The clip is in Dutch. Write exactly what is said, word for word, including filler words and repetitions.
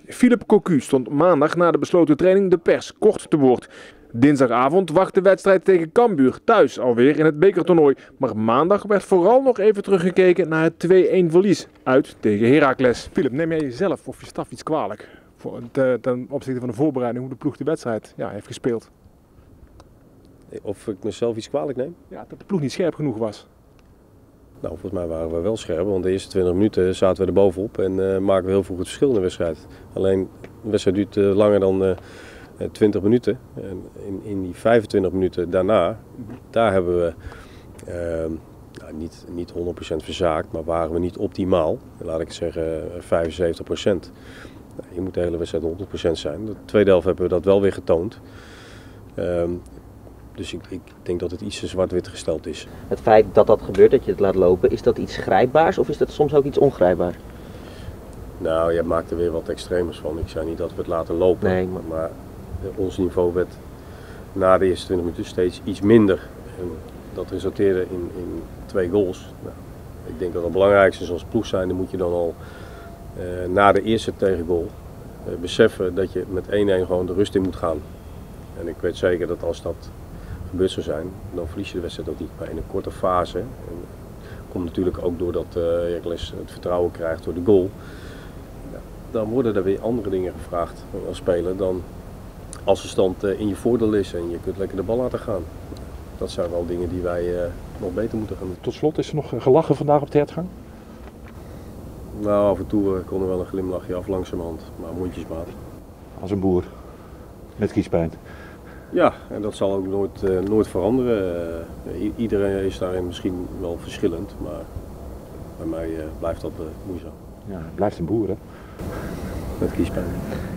Philippe Cocu stond maandag na de besloten training de pers kort te woord. Dinsdagavond wacht de wedstrijd tegen Cambuur thuis alweer in het bekertoernooi. Maar maandag werd vooral nog even teruggekeken naar het twee-een verlies uit tegen Heracles. Philippe, neem jij jezelf of je staf iets kwalijk voor, ten opzichte van de voorbereiding hoe de ploeg de wedstrijd ja, heeft gespeeld? Of ik mezelf iets kwalijk neem? Ja, dat de ploeg niet scherp genoeg was. Nou, volgens mij waren we wel scherp, want de eerste twintig minuten zaten we er bovenop en uh, maken we heel veel goed verschil in de wedstrijd. Alleen de wedstrijd duurt uh, langer dan uh, twintig minuten. En in, in die vijfentwintig minuten daarna, daar hebben we uh, nou, niet, niet honderd procent verzaakt, maar waren we niet optimaal. Laat ik zeggen vijfenzeventig procent. Nou, je moet de hele wedstrijd honderd procent zijn. De tweede helft hebben we dat wel weer getoond. Uh, Dus ik, ik denk dat het iets te zwart-wit gesteld is. Het feit dat dat gebeurt, dat je het laat lopen, is dat iets grijpbaars of is dat soms ook iets ongrijpbaar? Nou, je maakt er weer wat extremers van. Ik zei niet dat we het laten lopen, nee, maar... maar ons niveau werd na de eerste twintig minuten steeds iets minder. En dat resulteerde in, in twee goals. Nou, ik denk dat het belangrijkste is als ploeg zijn, dan moet je dan al uh, na de eerste tegengoal uh, beseffen dat je met één-één gewoon de rust in moet gaan. En ik weet zeker dat als dat gebeurd zou zijn, dan verlies je de wedstrijd ook niet. Maar in een korte fase, en dat komt natuurlijk ook doordat uh, Heracles het vertrouwen krijgt door de goal, ja, dan worden er weer andere dingen gevraagd als speler dan als de stand uh, in je voordeel is en je kunt lekker de bal laten gaan. Dat zijn wel dingen die wij uh, nog beter moeten gaan doen. Tot slot, is er nog gelachen vandaag op de hertgang? Nou, af en toe uh, kon er wel een glimlachje af langzamerhand, maar mondjesmaat. Als een boer, met kiespijn. Ja, en dat zal ook nooit, uh, nooit veranderen. Uh, i iedereen is daarin misschien wel verschillend, maar bij mij uh, blijft dat uh, moeizaam. Ja, het blijft een boer, hè? Met kiespijn.